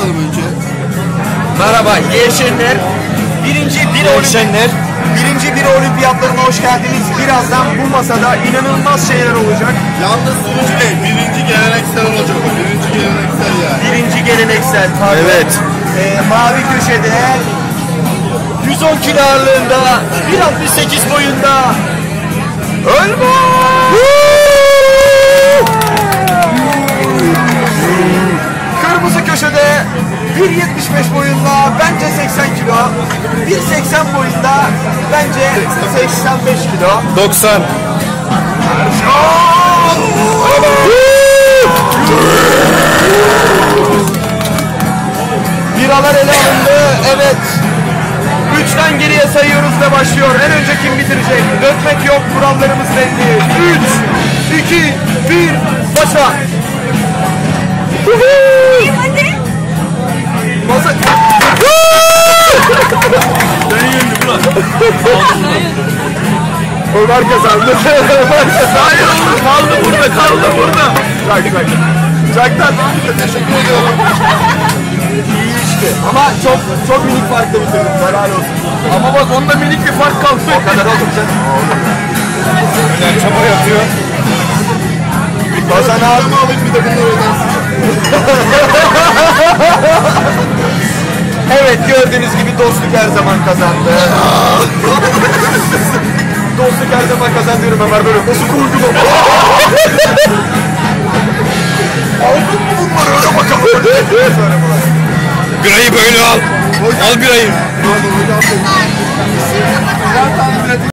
tanıtalım önce. Merhaba, Yeşenler. Birinci bir olimpiyatlarına hoş geldiniz. Birazdan bu masada inanılmaz şeyler olacak. Yalnız sunucu değil, birinci geleneksel olacak o. Birinci geleneksel yani. Birinci geleneksel. Pardon. Evet. Mavi köşede 110 kilo ağırlığında, 1.68 boyunda Kırmızı köşede 1.75 boyunda, bence 80 kilo. 1.80 boyunda, bence 85 kilo. 90. Biralar ele alındı. Evet. 3'ten geriye sayıyoruz ve başlıyor. En önce kim bitirecek? Dökmek yok. Kurallarımız belli. 3, 2, 1, başla. Hadi. Masa... Ömer kazandı. Hayır oğlum, kaldı burada. Bak. Çaktan. Teşekkür ediyorum. İyi işte. Ama çok minik farkla bitirdim. Helal olsun. Ama bak onda minik bir fark kaldı. O kadar olur canım. Öner çaba yapıyor. Kazanan Ama alayım bir de bunları ödersin. evet, gördüğünüz gibi dostluk her zaman kazandı. Dostluk her zaman kazanıyorum Ömer, böyle nasıl kurdum ama. Aldın mı bunları, öyle bakalım. Birayı böyle al. Al birayı. Hocam,